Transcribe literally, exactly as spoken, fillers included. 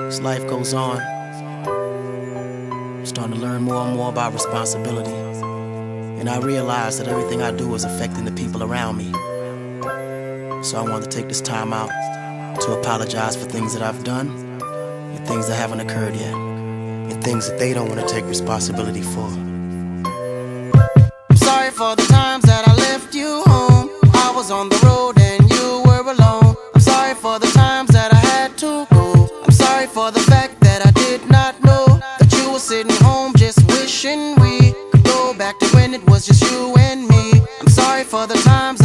As life goes on, I'm starting to learn more and more about responsibility. And I realize that everything I do is affecting the people around me. So I wanted to take this time out to apologize for things that I've done and things that haven't occurred yet, and things that they don't want to take responsibility for. I'm sorry for the times that I left you home. I was on the road and you were alone. I'm sorry for the times that I had to go. I'm sorry for the fact that I did not know that you were sitting home just wishing we could go back to when it was just you and me. I'm sorry for the times